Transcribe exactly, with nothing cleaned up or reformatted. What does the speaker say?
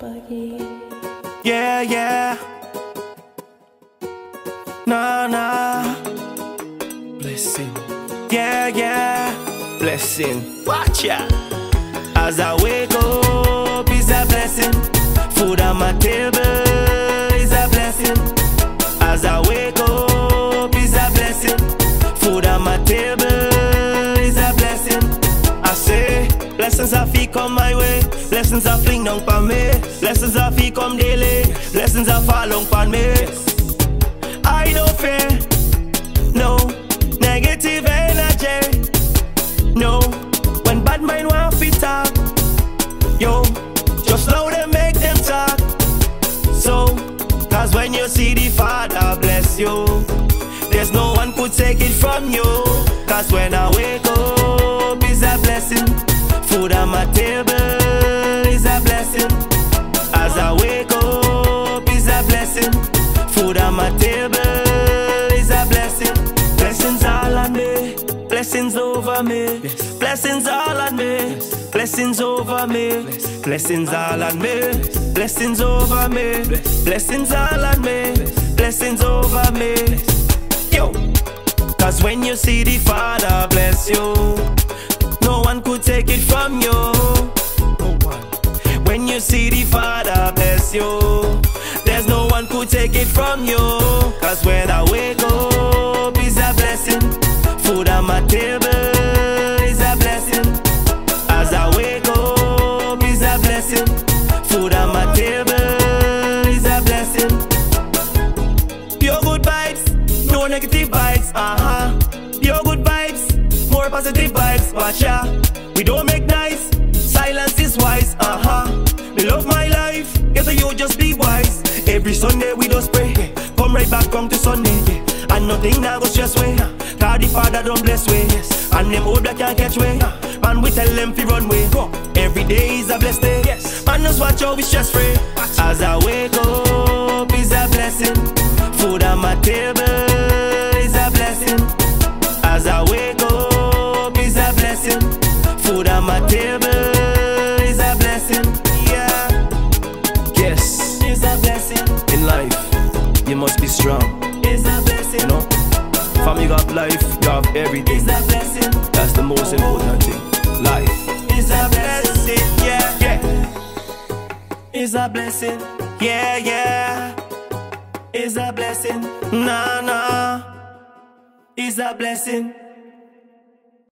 Boogy. Yeah, yeah. Nah, nah. Blessing. Yeah, yeah. Blessing. Watch ya. As I wake up, is a blessing. Food on my table is a blessing. As I wake up, is a blessing. Food on my table is a blessing. I say, blessings I feel come my way. Blessings I fling down for me. Blessings I feel come daily. Blessings I fall on for me. I don't fear no negative energy. No, when bad mind want to talk, yo, just slow them, make them talk. So, cause when you see the Father bless you, there's no one could take it from you. Cause when I wake up, is a blessing. Food on my table is a blessing. As I wake up, is a blessing. Food on my table is a blessing. Blessings all on me, blessings over me. Yes. Blessings all on me, yes. Blessings over me. Yes. Blessings all on me, blessings over me. Yes. Blessings all on me, yes. Blessings over me. Yes. Yo, cause when you see the Father bless you, no one could take it from you. No one. When you see the Father bless you, there's no one could take it from you. Cause when I wake up, is a blessing. Food on my table is a blessing. As I wake up, is a blessing. Food on my table is a blessing. Pure good vibes, no negative vibes. Uh-huh. Pure good vibes, more positive vibes. Watch ya, we don't make nice. Silence is wise. Uh-huh. Me love my life, get a you just be wise. Every Sunday we just pray, yeah. Come right back, come to Sunday, yeah. And nothing now go stress way, uh. Cause the Father don't bless way, yes. And them old black can't catch way, uh. Man we tell them fi run way, uh. Every day is a blessed day, yes. Man just watch how we stress free. As I wake up, is a blessing. Food on my table is a blessing. As I wake up, is a blessing. Food on my table is a blessing. Yeah. Yes. Is a blessing. In life, you must be strong. Is a blessing. You know, fam, you got life, you have everything. Is a blessing. That's the most important thing. Life is a blessing. Yeah, yeah. Is a blessing. Yeah, yeah. Is a blessing. Nah, nah. Is a blessing.